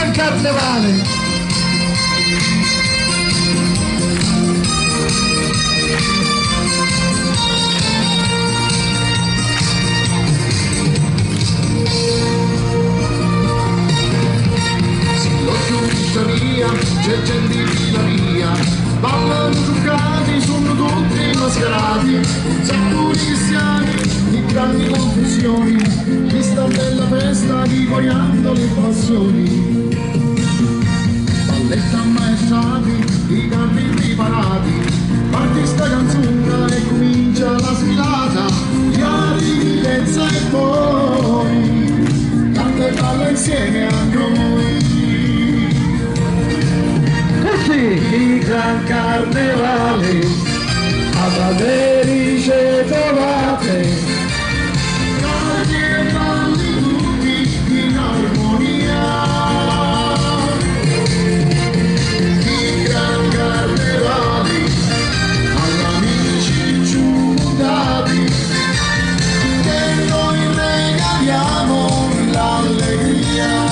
gran carnevale. C'è gente in via, ballano giocati, sono tutti mascherati, un sacco di cristiani, di grandi confusioni, questa bella festa ricogliendo le passioni. Balletta ammaestrati, i carri preparati, parti sta canzone e comincia la sfilata, la divinenza e poi canta e balla insieme a noi. Il gran carnevale alla Verice trovate, Canti e balli tutti in armonia. Il gran carnevale agli amici giuntati, che noi regaliamo l'allegria.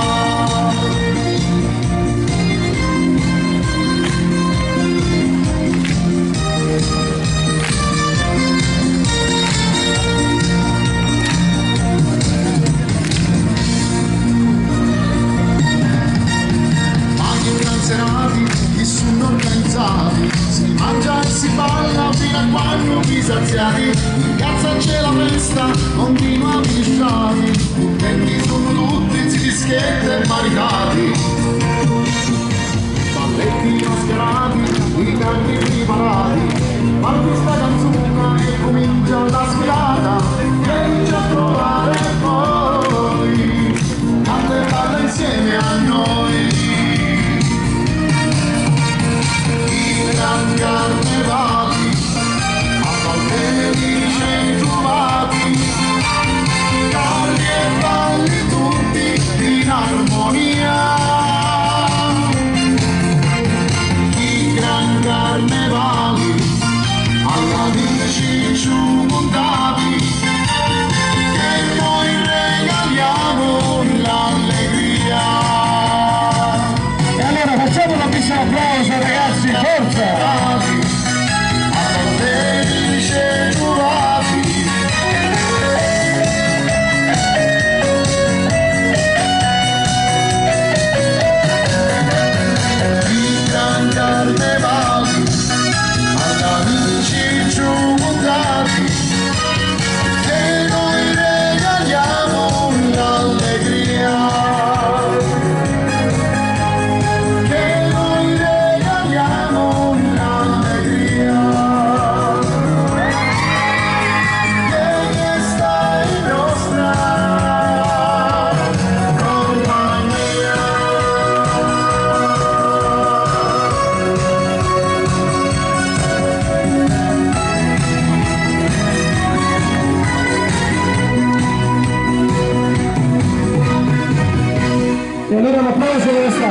Si mangia e si balla fino a quando vi saziati, in piazza c'è la festa, continua a lisciati, contenti sono tutti, si dischetti e maritati. Balletti mascherati, i carri preparati, parti sta canzone e comincia la sfilata, vieni a trovare poi, canta e balla insieme a noi. Gran carnevali, a Valverice trovati, carri e balli tutti in armonia. I gran carnevali, agli amici giuntati, che noi regaliamo l'allegria. e allora facciamo una pista d'applauso ragazzi, forza! E allora un applauso per